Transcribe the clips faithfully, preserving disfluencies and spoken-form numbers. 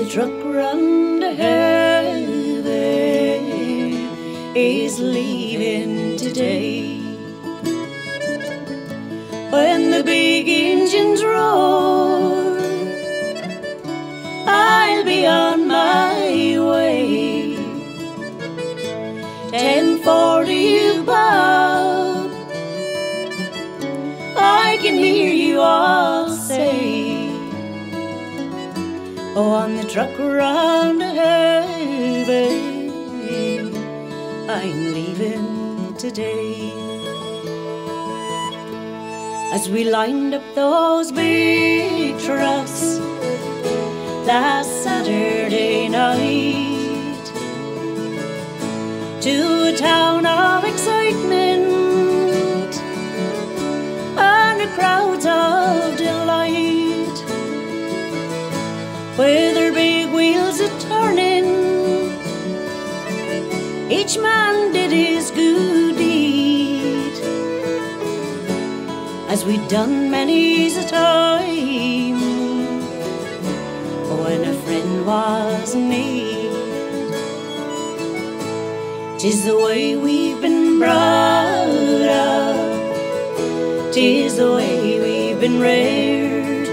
truck round to heaven is leaving today. When the big engines roar, I'll be on my way. Ten forty, you Bob, I can hear you all say, oh, on the truck round to heaven, I'm leaving today. As we lined up those big trucks last Saturday night to a town of excitement and a crowd of delight, with their big wheels a-turning, each man did his good deed, as we'd done many's a time when a friend was in need. 'Tis the way we've been brought up, 'tis the way we've been reared,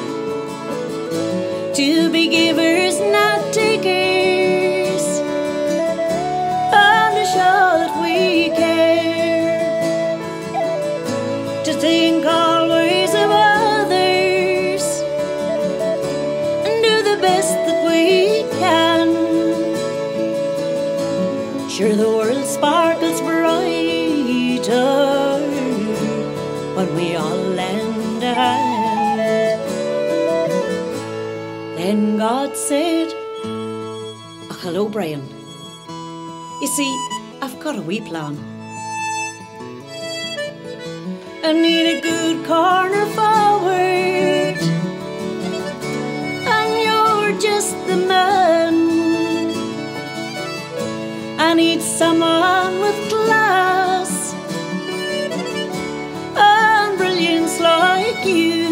to be givers, not takers, and to show that we care, to think always of others and do the best that we can. Sure, the world sparkles brighter when we all lend a hand. Then God said, oh, hello, Brian. You see, I've got a wee plan. I need a good corner forward, and you're just the man. I need someone with class and brilliance like you.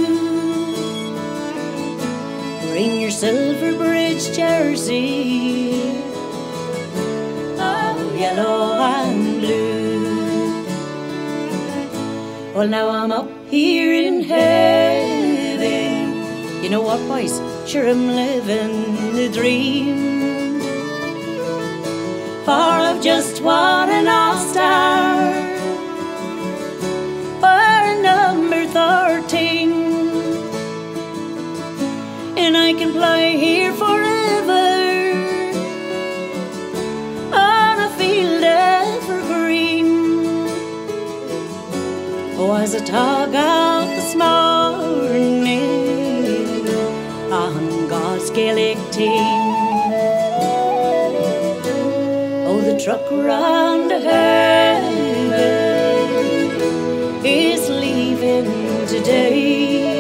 Bring your silver bridge jersey, oh, yellow and blue. Well, now I'm up here in heaven. You know what, boys? Sure, I'm living the dream. For I've just won an all-star, we're number thirteen, and I can play here forever on a field evergreen. Oh, as I talk out this morning on God's Gaelic team, oh, the truck round to heaven is leaving today.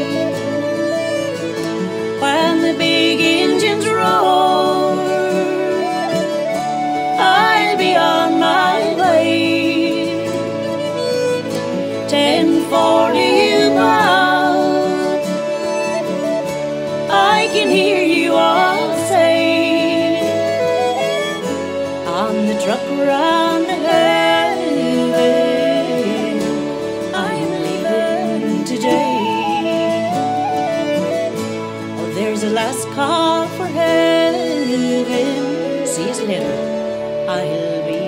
When the big engines roar, I'll be on my way. Ten forty, you Bob, I can hear you all say, on the truck round to heaven, I'm leaving today. Oh, there's a last call for heaven. See you later, I'll be